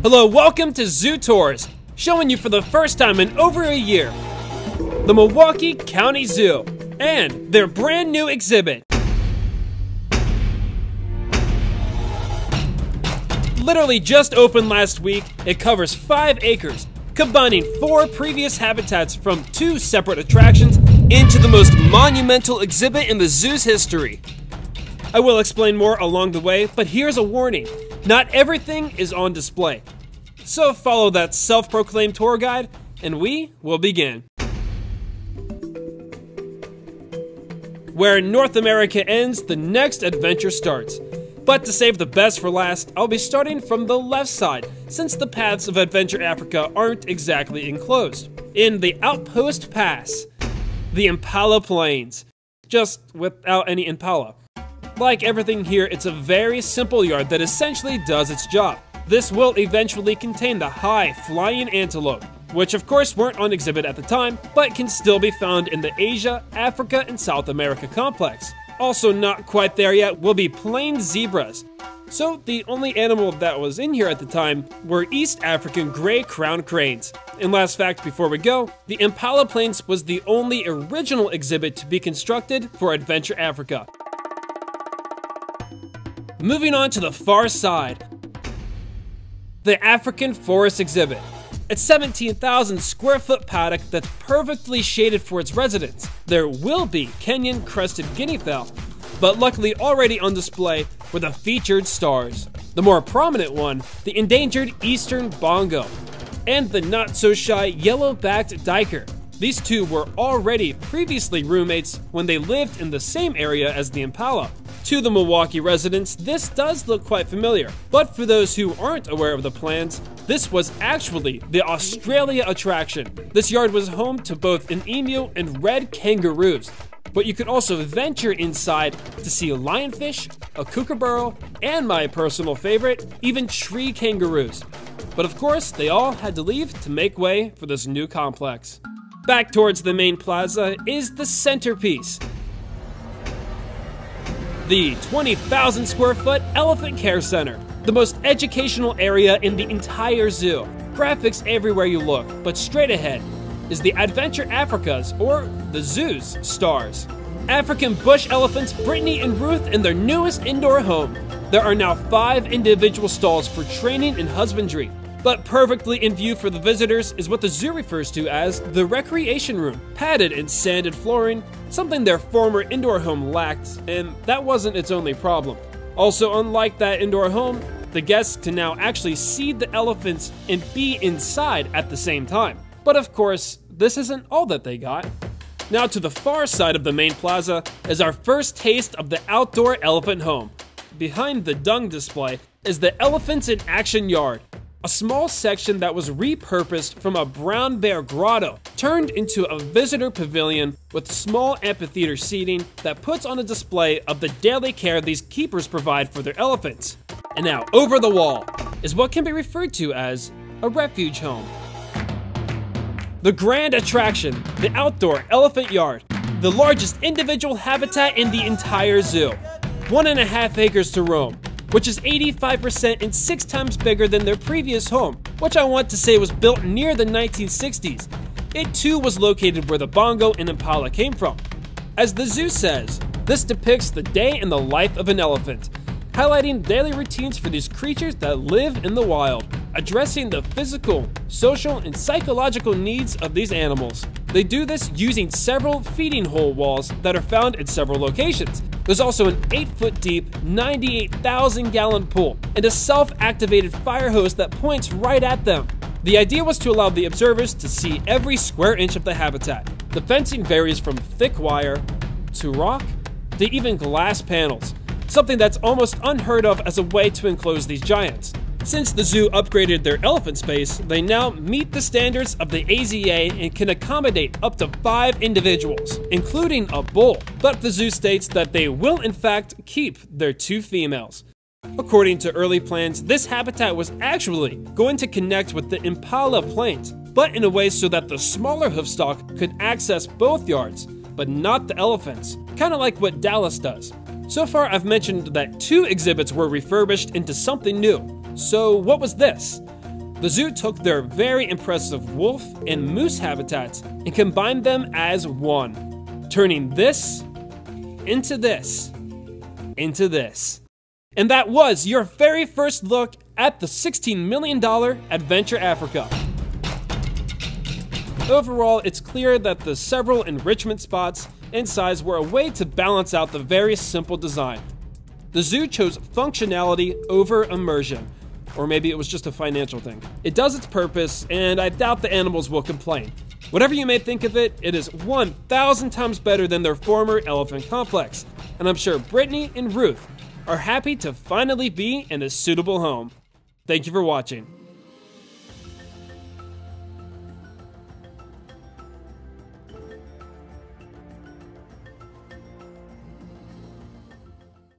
Hello, welcome to Zoo Tours, showing you for the first time in over a year, the Milwaukee County Zoo, and their brand new exhibit. Literally just opened last week, it covers 5 acres, combining 4 previous habitats from 2 separate attractions into the most monumental exhibit in the zoo's history. I will explain more along the way, but here's a warning. Not everything is on display. So follow that self-proclaimed tour guide, and we will begin. Where North America ends, the next adventure starts. But to save the best for last, I'll be starting from the left side, since the paths of Adventure Africa aren't exactly enclosed. In the Outpost Pass, the Impala Plains, just without any impala. Like everything here, it's a very simple yard that essentially does its job. This will eventually contain the high-flying antelope, which of course weren't on exhibit at the time, but can still be found in the Asia, Africa, and South America complex. Also not quite there yet will be plain zebras. So the only animal that was in here at the time were East African gray-crowned cranes. And last fact before we go, the Impala Plains was the only original exhibit to be constructed for Adventure Africa. Moving on to the far side, the African Forest Exhibit. It's 17,000 square foot paddock that's perfectly shaded for its residents. There will be Kenyan crested guinea fowl, but luckily already on display were the featured stars. The more prominent one, the endangered eastern bongo, and the not-so-shy yellow-backed duiker. These two were already previously roommates when they lived in the same area as the impala. To the Milwaukee residents, this does look quite familiar, but for those who aren't aware of the plans, this was actually the Australia attraction. This yard was home to both an emu and red kangaroos, but you could also venture inside to see lionfish, a kookaburra, and my personal favorite, even tree kangaroos. But of course, they all had to leave to make way for this new complex. Back towards the main plaza is the centerpiece, the 20,000 square foot Elephant Care Center, the most educational area in the entire zoo. Graphics everywhere you look, but straight ahead is the Adventure Africa's, or the zoo's, stars. African bush elephants Brittany and Ruth in their newest indoor home. There are now 5 individual stalls for training and husbandry. But perfectly in view for the visitors is what the zoo refers to as the recreation room, padded and sanded flooring, something their former indoor home lacked, and that wasn't its only problem. Also, unlike that indoor home, the guests can now actually see the elephants and be inside at the same time. But of course, this isn't all that they got. Now to the far side of the main plaza is our first taste of the outdoor elephant home. Behind the dung display is the Elephants in Action Yard, a small section that was repurposed from a brown bear grotto, turned into a visitor pavilion with small amphitheater seating that puts on a display of the daily care these keepers provide for their elephants. And now, over the wall is what can be referred to as a refuge home. The grand attraction, the outdoor elephant yard, the largest individual habitat in the entire zoo. 1.5 acres to roam, which is 85% and 6 times bigger than their previous home, which I want to say was built near the 1960s. It too was located where the bongo and impala came from. As the zoo says, this depicts the day in the life of an elephant, highlighting daily routines for these creatures that live in the wild, addressing the physical, social, and psychological needs of these animals. They do this using several feeding hole walls that are found in several locations. There's also an 8-foot deep, 98,000-gallon pool, and a self-activated fire hose that points right at them. The idea was to allow the observers to see every square inch of the habitat. The fencing varies from thick wire, to rock, to even glass panels, something that's almost unheard of as a way to enclose these giants. Since the zoo upgraded their elephant space, they now meet the standards of the AZA and can accommodate up to 5 individuals, including a bull. But the zoo states that they will in fact keep their 2 females. According to early plans, this habitat was actually going to connect with the Impala Plains, but in a way so that the smaller hoofstock could access both yards, but not the elephants, kind of like what Dallas does. So far, I've mentioned that 2 exhibits were refurbished into something new. So what was this? The zoo took their very impressive wolf and moose habitats and combined them as one, turning this into this into this. And that was your very first look at the $16 million Adventure Africa. Overall, it's clear that the several enrichment spots and size were a way to balance out the very simple design. The zoo chose functionality over immersion, or maybe it was just a financial thing. It does its purpose, and I doubt the animals will complain. Whatever you may think of it, it is 1,000 times better than their former elephant complex, and I'm sure Brittany and Ruth are happy to finally be in a suitable home. Thank you for watching.